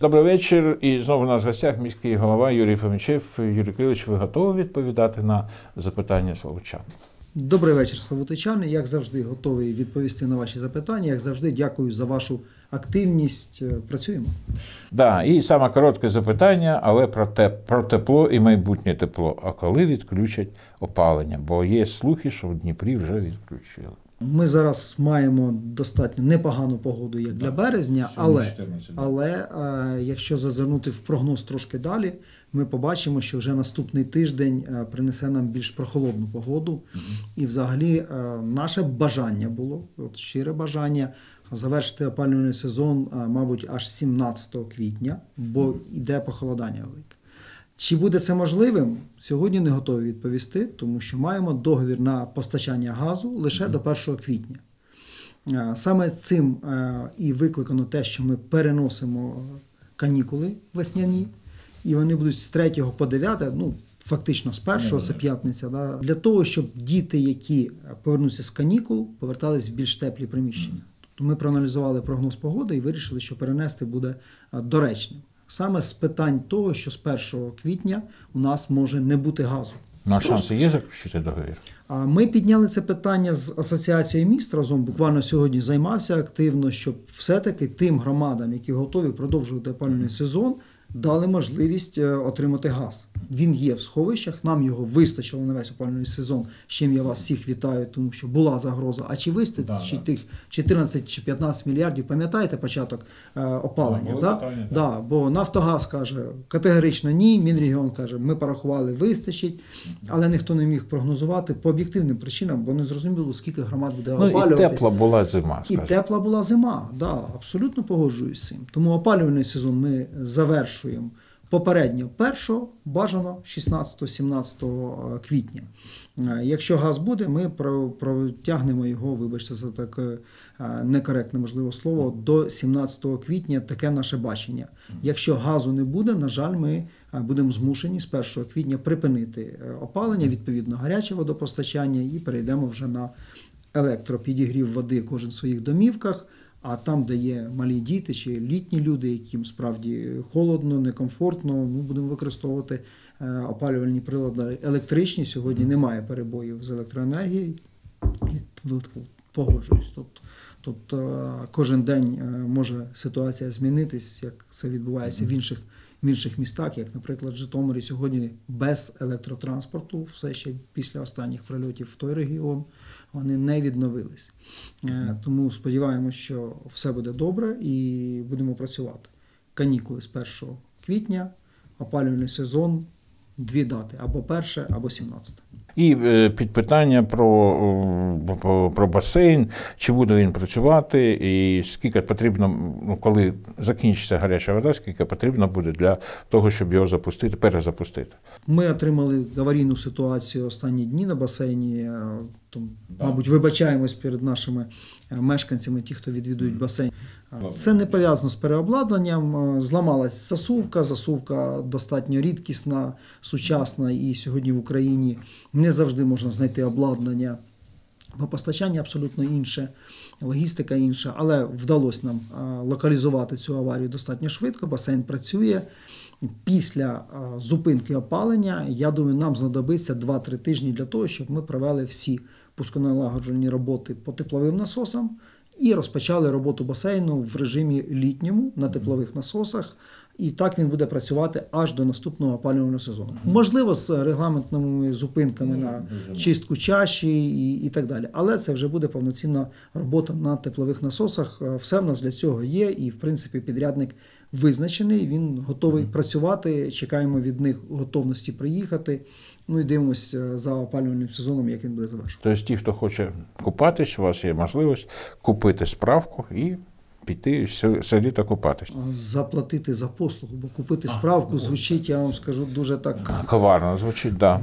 Добрий вечір. І знову у нас в гостях міський голова Юрій Фомічев. Юрій Кирилович, ви готові відповідати на запитання славутчан? Добрий вечір, славутичани. Як завжди, готовий відповісти на ваші запитання. Як завжди, дякую за вашу активність. Працюємо. Да, і саме коротке запитання, але про тепло і майбутнє тепло. А коли відключать опалення? Бо є слухи, що в Дніпрі вже відключили. Ми зараз маємо достатньо непогану погоду, як для березня, але якщо зазирнути в прогноз трошки далі, ми побачимо, що вже наступний тиждень принесе нам більш прохолодну погоду. І взагалі наше бажання було, щире бажання, завершити опалювальний сезон, мабуть, аж 17 квітня, бо йде похолодання велике. Чи буде це можливим? Сьогодні не готові відповісти, тому що маємо договір на постачання газу лише до 1 квітня. Саме цим і викликано те, що ми переносимо канікули весняні, і вони будуть з 3 по 9, фактично з 1, це п'ятниця, для того, щоб діти, які повернуться з канікул, повертались в більш теплі приміщення. Тобто ми проаналізували прогноз погоди і вирішили, що перенести буде доречним. Саме з питань того, що з 1 квітня у нас може не бути газу. На шанси є заключити договір? Ми підняли це питання з Асоціацією міст разом, буквально сьогодні займався активно, щоб все-таки тим громадам, які готові продовжувати опалювальний сезон, дали можливість отримати газ. Він є в сховищах, нам його вистачило на весь опалювальний сезон, з чим я вас всіх вітаю, тому що була загроза. А чи вистачить тих 14 чи 15 мільярдів, пам'ятаєте початок опалення? Бо Нафтогаз каже категорично ні, Мінрегіон каже, ми порахували, вистачить, але ніхто не міг прогнозувати по об'єктивним причинам, бо не зрозуміло, скільки громад буде опалюватися. І тепла була зима. І тепла була зима, абсолютно погоджуюсь з цим. Тому опалювальний сезон ми завершуємо попередньо 1-го, бажано 16-17 квітня. Якщо газ буде, ми протягнемо його, вибачте за таке некоректне, можливо, слово, до 17 квітня, таке наше бачення. Якщо газу не буде, на жаль, ми будемо змушені з 1 квітня припинити опалення, відповідно гаряче водопостачання, і перейдемо вже на електропідігрів води кожен в своїх домівках. А там, де є малі діти чи літні люди, яким справді холодно, некомфортно, ми будемо використовувати опалювальні прилади електричні. Сьогодні немає перебоїв з електроенергією. Погоджуюсь. Тобто кожен день може ситуація змінитись, як це відбувається в інших містах, як, наприклад, в Житомирі сьогодні без електротранспорту, все ще після останніх прильотів в той регіон, вони не відновились. Тому сподіваємося, що все буде добре і будемо працювати. Канікули з 1 квітня, опалювальний сезон, 2 дати, або 1, або 17. І підпитання про басейн, чи буде він працювати, і скільки потрібно, коли закінчиться гаряча вода, скільки потрібно буде для того, щоб його перезапустити. Ми отримали аварійну ситуацію останні дні на басейні. Мабуть, вибачаємось перед нашими мешканцями, ті, хто відвідують басейн. Це не пов'язано з переобладнанням. Зламалась засувка достатньо рідкісна, сучасна, і сьогодні в Україні не завжди можна знайти обладнання. Бо постачання абсолютно інше, логістика інша, але вдалося нам локалізувати цю аварію достатньо швидко, басейн працює. Після зупинки опалення, я думаю, нам знадобиться 2-3 тижні для того, щоб ми провели всі пусконалагоджувальні роботи по тепловим насосам і розпочали роботу басейну в режимі літньому на теплових насосах. І так він буде працювати аж до наступного опалювального сезону. Можливо, з регламентними зупинками на чистку чаші і так далі. Але це вже буде повноцінна робота на теплових насосах. Все в нас для цього є, і, в принципі, підрядник визначений, він готовий працювати, чекаємо від них готовності приїхати. І дивимося за опалювальним сезоном, як він буде завершувати. Тобто ті, хто хоче купатись, у вас є можливість купити справку і піти все літо купатись. Заплатити за послугу, бо купити справку звучить, я вам скажу, дуже так... Коварно звучить, да.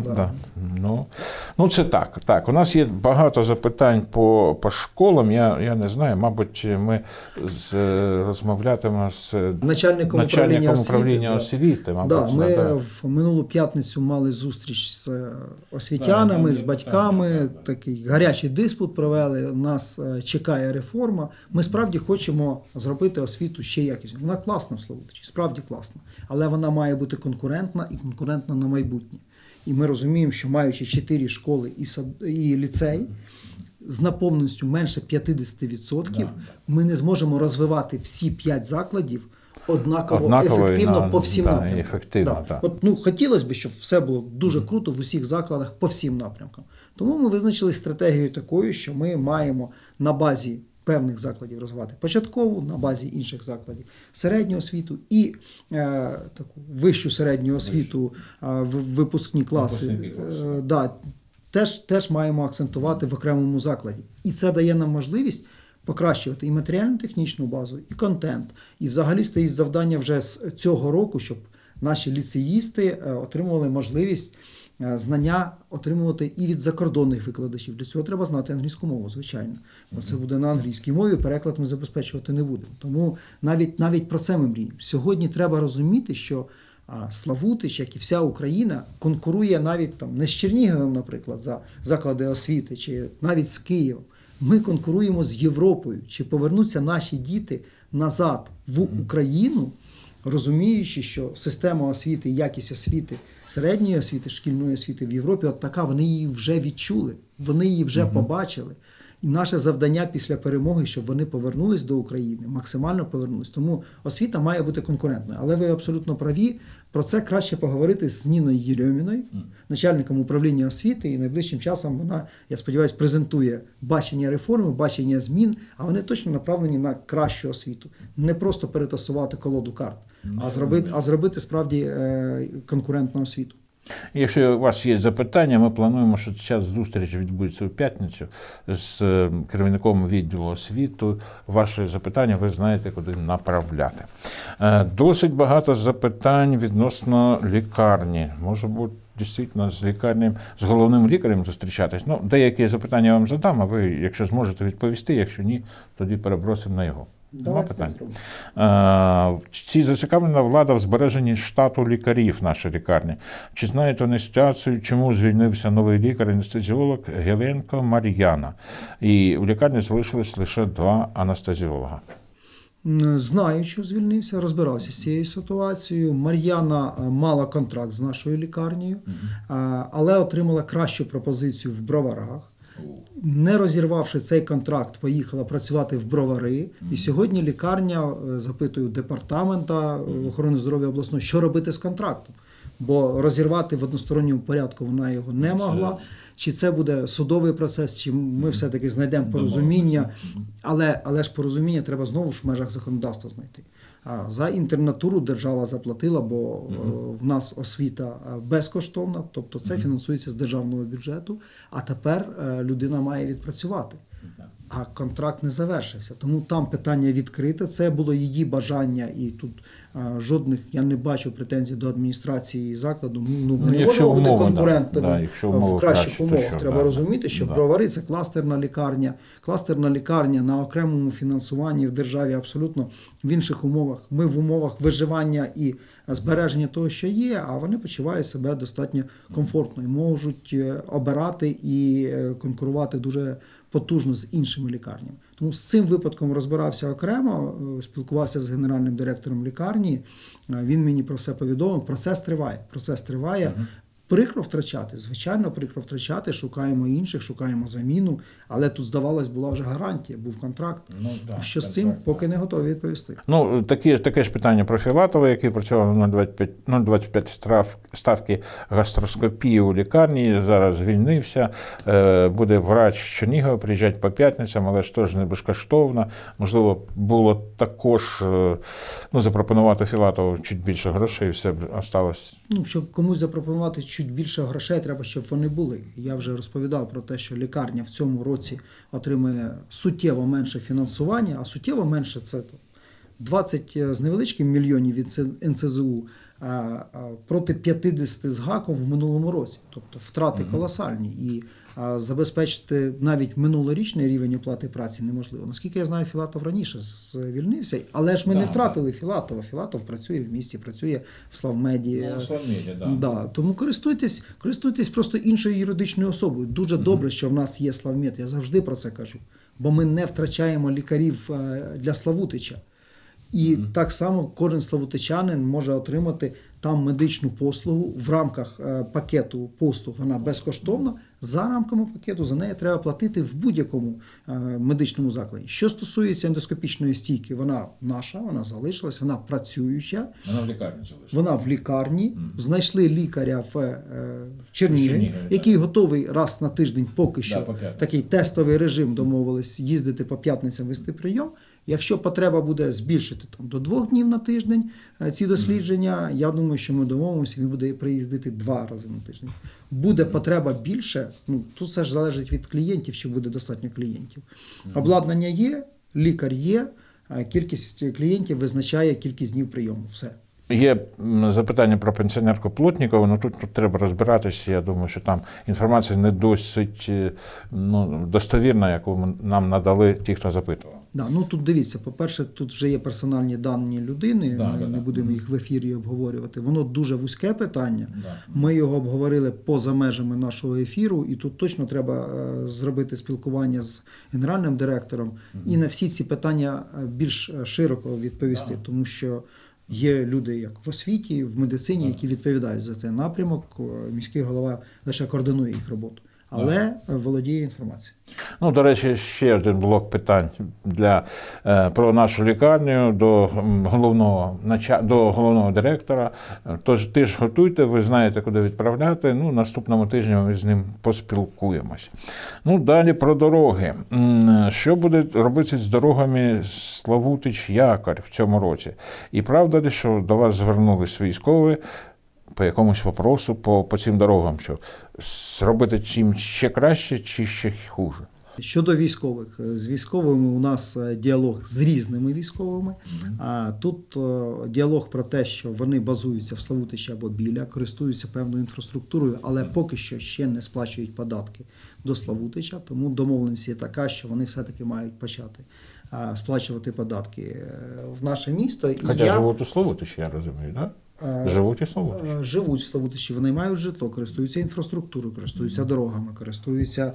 Це так. Так, у нас є багато запитань по школам, я не знаю, мабуть, ми розмовлятимемо з начальником управління освіти. Ми в минулу п'ятницю мали зустріч з освітянами, з батьками, такий гарячий диспут провели, нас чекає реформа. Ми справді хочемо хочемо зробити освіту ще якісною. Вона класна в Славутичі, справді класна, але вона має бути конкурентна і конкурентна на майбутнє. І ми розуміємо, що маючи 4 школи і ліцей, з наповненістю менше 50%, ми не зможемо розвивати всі 5 закладів однаково ефективно по всім напрямкам. Хотілося б, щоб все було дуже круто в усіх закладах по всім напрямкам. Тому ми визначили стратегію такою, що ми маємо на базі певних закладів розвивати початкову, на базі інших закладів середню освіту і таку вищу середню освіту, випускні класи. Теж маємо акцентувати в окремому закладі. І це дає нам можливість покращувати і матеріально-технічну базу, і контент. І взагалі стоїть завдання вже з цього року, щоб наші ліцеїсти отримували можливість знання отримувати і від закордонних викладачів. Для цього треба знати англійську мову, звичайно. Бо це буде на англійській мові, переклад ми забезпечувати не будемо. Тому навіть про це ми мріємо. Сьогодні треба розуміти, що Славутич, як і вся Україна, конкурує навіть там не з Черніговом, наприклад, за заклади освіти, чи навіть з Києвом. Ми конкуруємо з Європою. Чи повернуться наші діти назад в Україну, розуміючи, що система освіти, якість освіти, середньої освіти, шкільної освіти в Європі, от така, вони її вже відчули, вони її вже побачили. І наше завдання після перемоги, щоб вони повернулись до України, максимально повернулись. Тому освіта має бути конкурентною. Але ви абсолютно праві, про це краще поговорити з Ніною Єрьоміною, начальником управління освіти, і найближчим часом вона, я сподіваюся, презентує бачення реформи, бачення змін, а вони точно направлені на кращу освіту. Не просто перетасувати колоду карт, а зробити справді конкурентну освіту. Якщо у вас є запитання, ми плануємо, що час зустрічі відбудеться у п'ятницю з керівником відділу освіти. Ваші запитання ви знаєте, куди направляти. Досить багато запитань відносно лікарні. Може бути, дійсно, з лікарнею, з головним лікарем зустрічатись. Деякі запитання я вам задам, а ви, якщо зможете відповісти, якщо ні, тоді перебросимо на його. Два питання. Чи зацікавлена влада в збереженні штату лікарів в нашій лікарні? Чи знаєте вони ситуацію, чому звільнився новий лікар-анестезіолог Геленко Мар'яна? І в лікарні залишилось лише 2 анестезіолога. Знаю, що звільнився, розбирався з цією ситуацією. Мар'яна мала контракт з нашою лікарнею, але отримала кращу пропозицію в Броварах. Не розірвавши цей контракт, поїхала працювати в Бровари. І сьогодні лікарня запитує департамента охорони здоров'я обласної, що робити з контрактом. Бо розірвати в односторонньому порядку вона його не могла. Чи це буде судовий процес, чи ми все-таки знайдемо порозуміння. Але ж порозуміння треба знову ж в межах законодавства знайти. За інтернатуру держава заплатила, бо в нас освіта безкоштовна, тобто це фінансується з державного бюджету, а тепер людина має відпрацювати. А контракт не завершився. Тому там питання відкрите, це було її бажання, і тут жодних, я не бачу претензій до адміністрації закладу. Ми не можемо бути конкурентами в кращих умовах. Треба розуміти, що Бровари – це кластерна лікарня на окремому фінансуванні в державі абсолютно в інших умовах. Ми в умовах виживання і збереження того, що є, а вони почувають себе достатньо комфортно і можуть обирати і конкурувати дуже потужно з іншими лікарнями. Тому з цим випадком розбирався окремо, спілкувався з генеральним директором лікарні, він мені про все повідомив. Процес триває. Прикро втрачати, звичайно, прикро втрачати, шукаємо інших, шукаємо заміну, але тут, здавалось, була вже гарантія, був контракт. Що з цим поки не готові відповісти. Таке ж питання про Філатова, який працював на 0,25 ставки гастроскопії у лікарні, зараз звільнився, буде врач з Чернігова, приїжджати по п'ятницям, але ж теж не безкоштовно. Можливо, було також запропонувати Філатову чуть більше грошей, і все б осталось. Щоб комусь запропонувати чуть більше грошей, треба, щоб вони були. Я вже розповідав про те, що лікарня в цьому році отримує суттєво менше фінансування, а суттєво менше – це 20 з невеличким мільйонів від НСЗУ проти 50 з гаком в минулому році. Тобто втрати колосальні. І забезпечити навіть минулорічний рівень оплати праці неможливо. Наскільки я знаю, Філатов раніше звільнився, але ж ми не втратили Філатова. Філатов працює в місті, працює в Славмеді. Тому користуйтесь просто іншою юридичною особою. Дуже добре, що в нас є Славмед, я завжди про це кажу. бо ми не втрачаємо лікарів для Славутича. І так само кожен славутичанин може отримати там медичну послугу в рамках пакету послуг. Вона безкоштовна. За рамками пакету за неї треба платити в будь-якому медичному закладі. Що стосується ендоскопічної стійки, вона наша, вона залишилась, вона працююча. Вона в лікарні залишилась. Вона в лікарні. Знайшли лікаря в Чернігові, який готовий раз на тиждень поки що такий тестовий режим, домовились їздити по п'ятницям, вести прийом. Якщо потреба буде збільшити до 2 днів на тиждень ці дослідження, я думаю, що ми домовимося, він буде приїздити 2 рази на тиждень. Буде потреба більше, тут все ж залежить від клієнтів, чи буде достатньо клієнтів. Обладнання є, лікар є, кількість клієнтів визначає кількість днів прийому. Все. Є запитання про пенсіонерку Плотнікову, але тут треба розбиратися. Я думаю, що там інформація не досить достовірна, яку нам надали ті, хто запитував. Тут дивіться, по-перше, тут вже є персональні дані людини, ми не будемо їх в ефірі обговорювати. Воно дуже вузьке питання, ми його обговорили поза межами нашого ефіру, і тут точно треба зробити спілкування з генеральним директором і на всі ці питання більш широко відповісти, тому що є люди як в освіті, в медицині, які відповідають за цей напрямок, міський голова лише координує їх роботу. Але володіє інформацією. До речі, ще один блок питань про нашу лікарню до головного директора. Тож ти ж готуйте, ви знаєте, куди відправляти. Наступному тижні ми з ним поспілкуємось. Далі про дороги. Що буде робитися з дорогами Славутич-Якорь в цьому році? І правда ли, що до вас звернулись військові по якомусь вопросу по цим дорогам, що зробити чим ще краще чи ще хуже? Щодо військових. З військовими у нас діалог з різними військовими. Тут діалог про те, що вони базуються в Славутичі або біля, користуються певною інфраструктурою, але поки що ще не сплачують податки до Славутича, тому домовленість є така, що вони все-таки мають почати сплачувати податки в наше місто. Хоча живуть у Славутичі, я розумію, так? Живуть і Славутичі. Живуть в Славутичі, вони мають житло, користуються інфраструктурою, користуються дорогами, користуються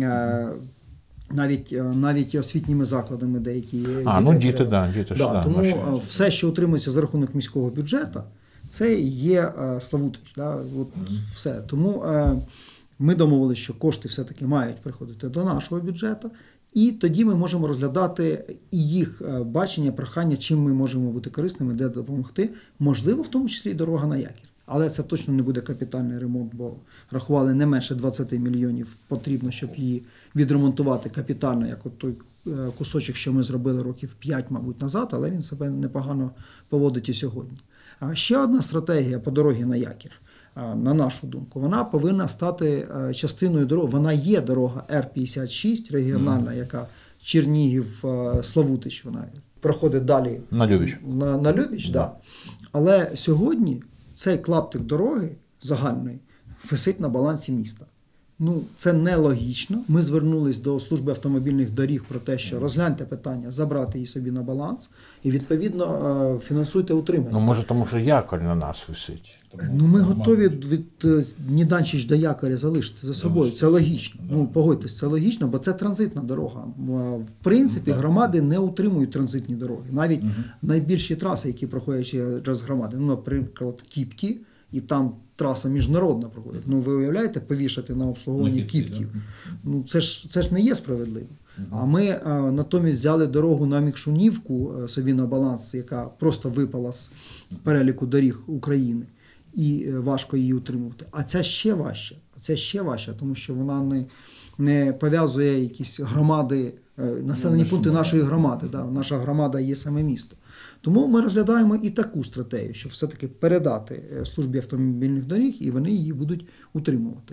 навіть освітніми закладами деякі. Діти ж. Тому все, що утримується за рахунок міського бюджету, це є Славутич. Все. Тому ми домовилися, що кошти все-таки мають приходити до нашого бюджету. І тоді ми можемо розглядати і їх бачення, прохання, чим ми можемо бути корисними, де допомогти. Можливо, в тому числі і дорога на Якір. Але це точно не буде капітальний ремонт, бо рахували не менше 20 мільйонів потрібно, щоб її відремонтувати капітально, як от той кусочок, що ми зробили років 5, мабуть, назад, але він себе непогано поводить і сьогодні. А ще одна стратегія по дорогі на Якір. На нашу думку, вона повинна стати частиною дороги. Вона є дорога Р-56 регіональна, яка Чернігів-Славутич, вона проходить далі на Любіч. На Любіч, да. Але сьогодні цей клаптик дороги загальної висить на балансі міста. Це нелогічно. Ми звернулись до служби автомобільних доріг про те, що розгляньте питання, забрати її собі на баланс і, відповідно, фінансуйте утримання. Може, тому що Якорь на нас висить. Ми готові від Ніданчич до Якоря залишити за собою. Це логічно. Погодьтесь, це логічно, бо це транзитна дорога. В принципі, громади не утримують транзитні дороги. Навіть найбільші траси, які проходять через громади, наприклад, Кіпті, і там траса міжнародна проходить. Ви уявляєте, повішати на обслуговування Кіптів? Це ж не є справедливо. А ми натомість взяли дорогу на Мікшунівку собі на баланс, яка просто випала з переліку доріг України. І важко її утримувати. А ця ще важче. Тому що вона не пов'язує якісь громади, населені пункти нашої громади. Наша громада є саме місто. Тому ми розглядаємо і таку стратегію, щоб все-таки передати службі автомобільних доріг, і вони її будуть утримувати.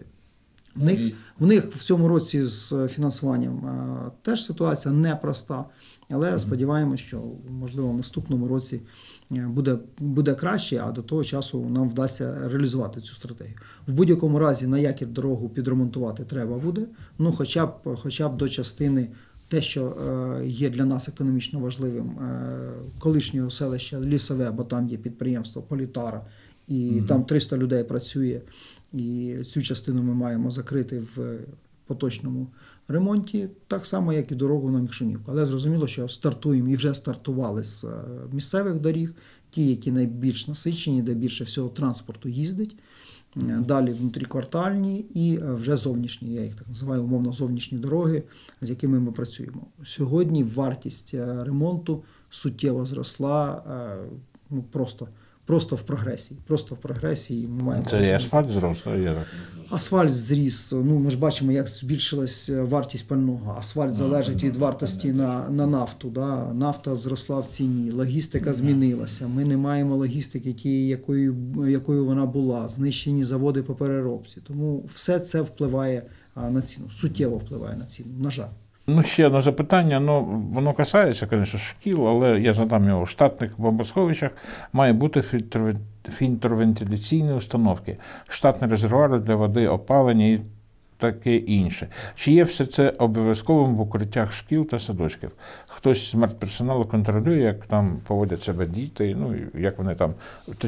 В них в цьому році з фінансуванням теж ситуація непроста, але сподіваємося, що, можливо, в наступному році буде краще, а до того часу нам вдасться реалізувати цю стратегію. В будь-якому разі на Якір дорогу підремонтувати треба буде, хоча б до частини те, що є для нас економічно важливим, колишнього селища Лісове, бо там є підприємство Політара, і там 300 людей працює, і цю частину ми маємо закрити в поточному ремонті, так само, як і дорогу на Мікшунівку. Але зрозуміло, що стартуємо і вже стартували з місцевих доріг, ті, які найбільш насичені, де більше всього транспорту їздить. Далі внутріквартальні і вже зовнішні, я їх так називаю умовно зовнішні дороги, з якими ми працюємо. Сьогодні вартість ремонту суттєво зросла, ну, просто в прогресії. Просто в прогресії. Ми маємо Це і асфальт зрос? Асфальт зріс. Ну, ми ж бачимо, як збільшилась вартість пального. Асфальт залежить від вартості на нафту. Да? Нафта зросла в ціні, логістика змінилася. Ми не маємо логістики тієї, якою вона була. Знищені заводи по переробці. Тому все це впливає на ціну, суттєво впливає на ціну, на жаль. Ну, ще одне запитання, воно касається, звісно, шкіл, але я задам його. В штатних бомбосховищах має бути фільтровентиляційні установки, штатні резервуари для води, опалення і таке інше. Чи є все це обов'язковим в укриттях шкіл та садочків? Хтось з медперсоналу контролює, як там поводять себе діти, ну, як вони там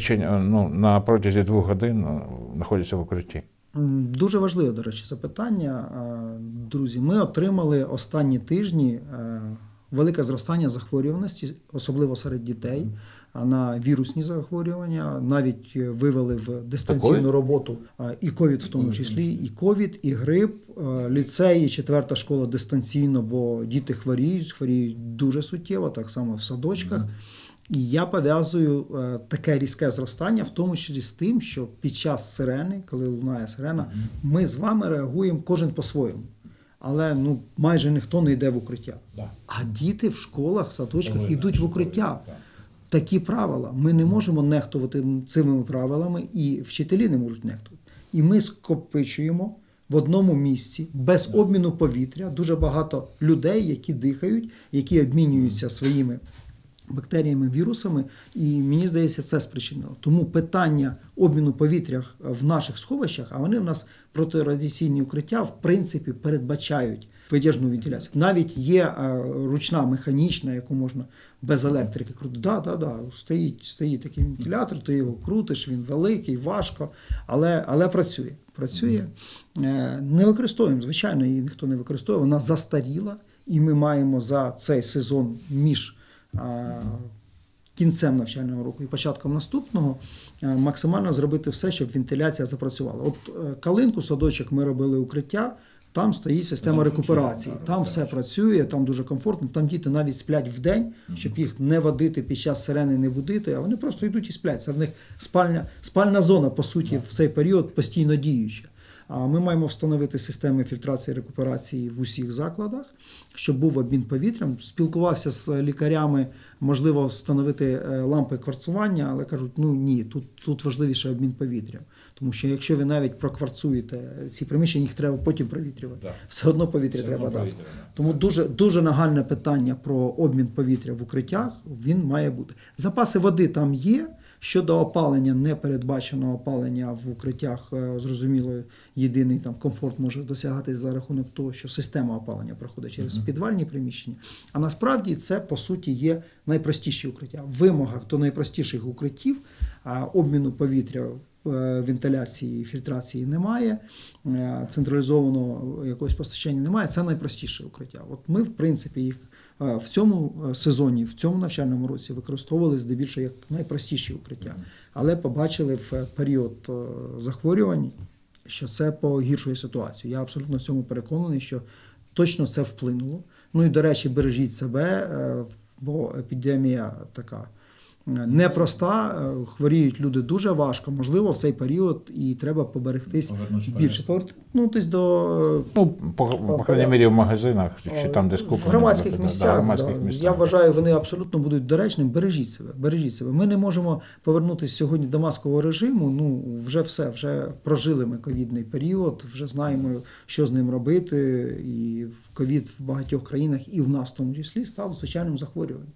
на протязі 2 годин знаходяться в укритті? Дуже важливе, до речі, запитання. Друзі, ми отримали останні тижні велике зростання захворюваності, особливо серед дітей, на вірусні захворювання. Навіть вивели в дистанційну роботу і ковід в тому числі, і ковід, і грип, ліцеї, 4-та школа дистанційно, бо діти хворіють дуже суттєво, так само в садочках. І я пов'язую таке різке зростання, в тому числі з тим, що під час сирени, коли лунає сирена, ми з вами реагуємо кожен по-своєму. Але майже ніхто не йде в укриття. А діти в школах, садочках йдуть в укриття. Такі правила. Ми не можемо нехтувати цими правилами, і вчителі не можуть нехтувати. І ми скопичуємо в одному місці, без обміну повітря, дуже багато людей, які дихають, які обмінюються своїми бактеріями, вірусами, і мені здається, це спричинило. Тому питання обміну повітря в наших сховищах, а вони в нас протирадіаційні укриття, в принципі, передбачають витяжну вентиляцію. Навіть є ручна, механічна, яку можна без електрики крутити. Стоїть такий вентилятор, ти його крутиш, він великий, важко, але працює. Не використовуємо, звичайно, її ніхто не використовує, вона застаріла, і ми маємо за цей сезон між кінцем навчального року і початком наступного максимально зробити все, щоб вентиляція запрацювала. От Калинку, садочок, ми робили укриття, там стоїть система рекуперації, там все працює, там дуже комфортно, там діти навіть сплять вдень, щоб їх не водити під час сирени, не будити, а вони просто йдуть і сплять. Це в них спальна зона, по суті, в цей період постійно діюча. Ми маємо встановити системи фільтрації і рекуперації в усіх закладах, щоб був обмін повітрям. Спілкувався з лікарями, можливо, встановити лампи кварцування, але кажуть, ні, тут важливіше обмін повітрям. Тому що якщо ви навіть прокварцуєте ці приміщення, їх треба потім провітрювати. Все одно повітря треба дати. Тому дуже нагальне питання про обмін повітря в укриттях, він має бути. Запаси води там є. Щодо опалення, не передбаченого опалення в укриттях, зрозуміло, єдиний там комфорт може досягатись за рахунок того, що система опалення проходить через підвальні приміщення. А насправді це, по суті, є найпростіші укриття. В вимогах до найпростіших укриттів обміну повітря, вентиляції, фільтрації немає, централізованого якогось постачання немає, це найпростіше укриття. От ми, в принципі, їх в цьому сезоні, в цьому навчальному році використовували здебільшого як найпростіші укриття. Але побачили в період захворювань, що це погіршує ситуацію. Я абсолютно в цьому переконаний, що точно це вплинуло. І, до речі, бережіть себе, бо епідемія така непроста, хворіють люди дуже важко, можливо, в цей період і треба поберегтись більше. Повернутись до... по крайній мірі, в магазинах, чи там, де скупно. В громадських місцях. Я вважаю, вони абсолютно будуть доречними. Бережіть себе. Ми не можемо повернутися сьогодні до маскового режиму, вже все, вже прожили ми ковідний період, вже знаємо, що з ним робити, і ковід в багатьох країнах, і в нас в тому числі, став звичайним захворюванням.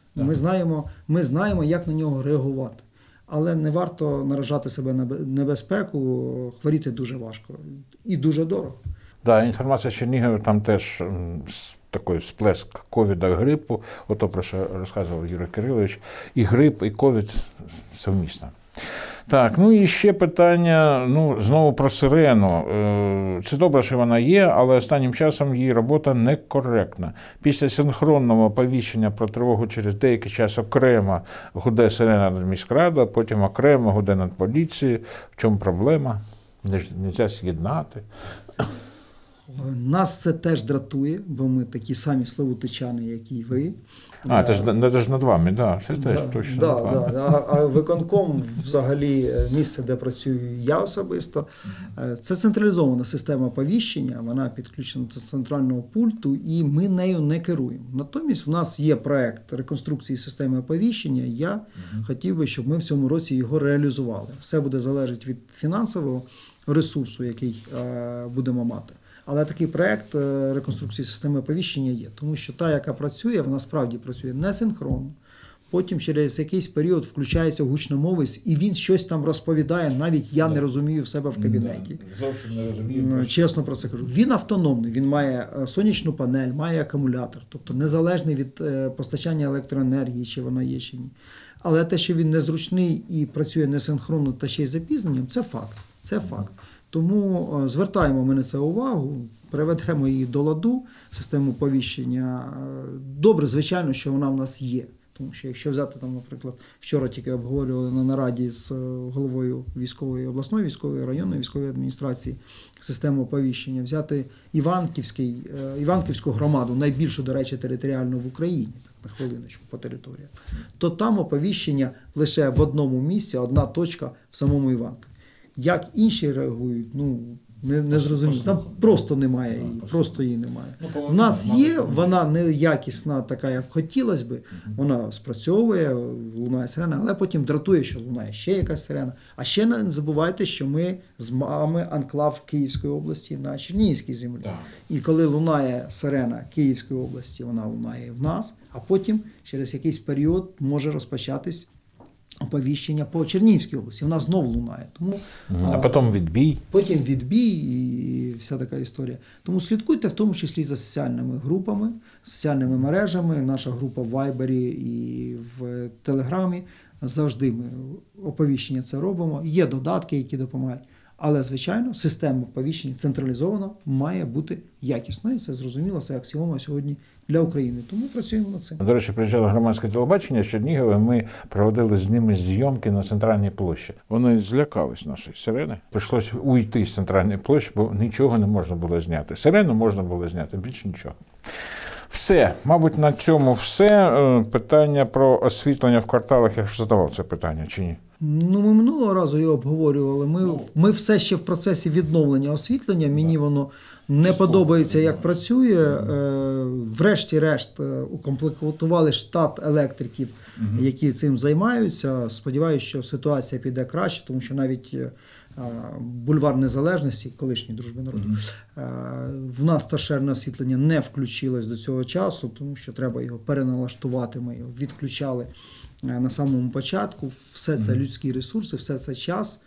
Ми знаємо, як на нього реагувати. Але не варто наражати себе на небезпеку, хворіти дуже важко і дуже дорого. Інформація з Чернігова, там теж такий сплеск ковіда, грипу, ото про що розказував Юрій Кирилович. І грип, і ковід совмісно. Так, ну і ще питання, ну, знову про сирену. Це добре, що вона є, але останнім часом її робота некоректна. Після синхронного оповіщення про тривогу через деякий час окремо гуде сирена над міськрадою, потім окремо гуде над поліцією. В чому проблема? Нельзя з'єднати. Нас це теж дратує, бо ми такі самі словотичани, як і ви. Це ж над вами, да, це теж точно над вами. А виконком, взагалі, місце, де працюю я особисто, це централізована система оповіщення, вона підключена до центрального пульту, і ми нею не керуємо. Натомість в нас є проект реконструкції системи оповіщення, я хотів би, щоб ми в цьому році його реалізували. Все буде залежати від фінансового ресурсу, який будемо мати. Але такий проєкт реконструкції системи оповіщення є, тому що та, яка працює, вона справді працює несинхронно. Потім через якийсь період включається гучномовець, і він щось там розповідає, навіть я не розумію в себе в кабінеті. Зовсім не розумію. Чесно про це кажу. Він автономний, він має сонячну панель, має акумулятор, тобто незалежний від постачання електроенергії, чи вона є, чи ні. Але те, що він незручний і працює несинхронно та ще й з запізненням, це факт. Це факт. Тому звертаємо ми на це увагу, приведемо її до ладу, систему оповіщення. Добре, звичайно, що вона в нас є. Тому що якщо взяти, там, наприклад, вчора тільки обговорювали на нараді з головою військової, обласної військової, районної військової адміністрації систему оповіщення, взяти Іванківську громаду, найбільшу, до речі, територіально в Україні, так, на хвилиночку по території, то там оповіщення лише в одному місці, одна точка в самому Іванкові. Як інші реагують, не зрозуміло. Там просто немає її, просто її немає. У нас є, вона не якісна така, як хотілося би, вона спрацьовує, лунає сирена, але потім дратує, що лунає ще якась сирена. А ще не забувайте, що ми з вами анклав Київської області на Чернігівській землі. Так. І коли лунає сирена Київської області, вона лунає в нас, а потім через якийсь період може розпочатись оповіщення по Чернігівській області. Вона знову лунає. Тому, а потім відбій. Потім відбій і вся така історія. Тому слідкуйте в тому числі за соціальними групами, соціальними мережами. Наша група в Вайбері і в Телеграмі. Завжди ми оповіщення це робимо. Є додатки, які допомагають. Але, звичайно, система оповіщення централізована має бути якісною. Це зрозуміло, це аксіома сьогодні для України. Тому працюємо над цим. До речі, приїжджало громадське телебачення з Чернігова, ми проводили з ними зйомки на центральній площі. Вони злякались нашої сирени. Прийшлося уйти з центральної площі, бо нічого не можна було зняти. Сирену можна було зняти, більше нічого. Все, мабуть, на цьому все. Питання про освітлення в кварталах, я ж задавав це питання, чи ні? Ми минулого разу його обговорювали. Ми все ще в процесі відновлення освітлення. Мені воно не подобається, як працює. Врешті-решт укомплектували штат електриків, які цим займаються. Сподіваюся, що ситуація піде краще, тому що навіть бульвар Незалежності, колишній Дружби народів, в нас торшерне освітлення не включилось до цього часу, тому що треба його переналаштувати. Ми його відключали на самому початку. Все це людські ресурси, все це час.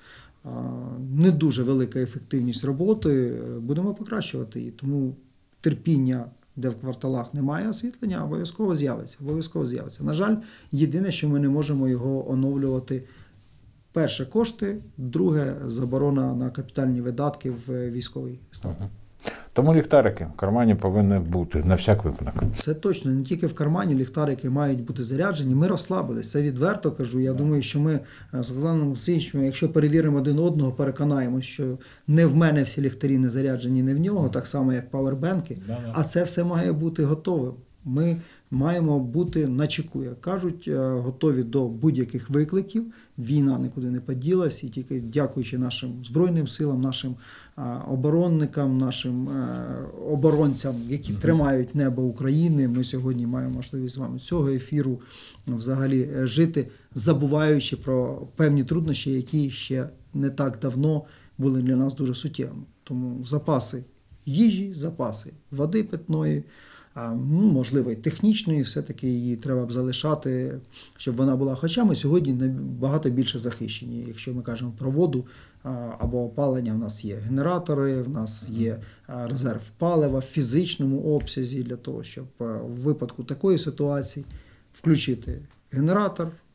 Не дуже велика ефективність роботи. Будемо покращувати її. Тому терпіння, де в кварталах немає освітлення, обов'язково з'явиться. Обов'язково з'явиться. На жаль, єдине, що ми не можемо його оновлювати. Перше – кошти, друге – заборона на капітальні видатки в військовий стан. Тому ліхтарики в кармані повинні бути на всяк випадок. Це точно. Не тільки в кармані ліхтарики мають бути заряджені. Ми розслабились. Це відверто кажу. Я думаю, що ми з Олександром Олексійовичем, якщо перевіримо один одного, переконаємося, що не в мене всі ліхтарі не заряджені, не в нього, так само, як павербенки. А це все має бути готове. Ми маємо бути начеку, як кажуть, готові до будь-яких викликів. Війна нікуди не поділась, і тільки дякуючи нашим Збройним силам, нашим оборонникам, нашим оборонцям, які тримають небо України, ми сьогодні маємо можливість з вами цього ефіру взагалі жити, забуваючи про певні труднощі, які ще не так давно були для нас дуже суттєвими. Тому запаси їжі, запаси води питної, можливо, і технічної, все-таки її треба б залишати, щоб вона була. Хоча ми сьогодні набагато більше захищені. Якщо ми кажемо про воду або опалення, в нас є генератори, в нас є резерв палива в фізичному обсязі для того, щоб в випадку такої ситуації включити генератор,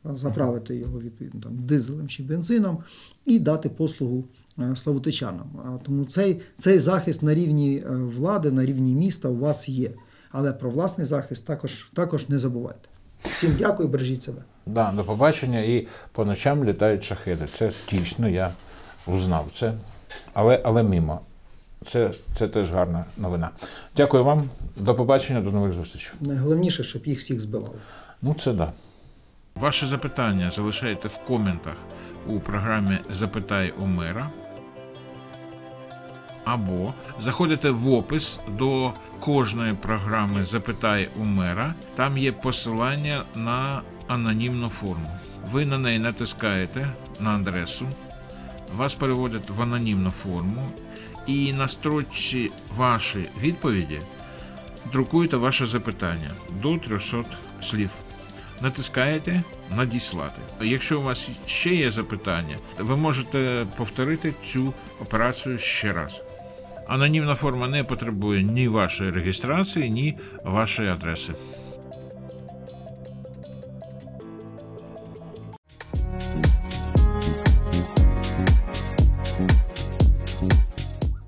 заправити його відповідно там, дизелем чи бензином і дати послугу славутичанам. Тому цей захист на рівні влади, на рівні міста у вас є. Але про власний захист також не забувайте. Всім дякую, бережіть себе. Да, до побачення. І по ночам літають шахеди. Це дійсно, я узнав це. Але мимо. Це теж гарна новина. Дякую вам. До побачення, до нових зустрічей. Найголовніше, щоб їх всіх збивали. Ну, це да. Ваші запитання залишайте в коментах у програмі «Запитай у мера». Або заходите в опис до кожної програми «Запитай у мера». Там є посилання на анонімну форму. Ви на неї натискаєте на адресу, вас переводять в анонімну форму, і на строчці «Ваші відповіді» друкуєте ваше запитання до 300 слів. Натискаєте «Надіслати». Якщо у вас ще є запитання, ви можете повторити цю операцію ще раз. Анонімна форма не потребує ні вашої реєстрації, ні вашої адреси.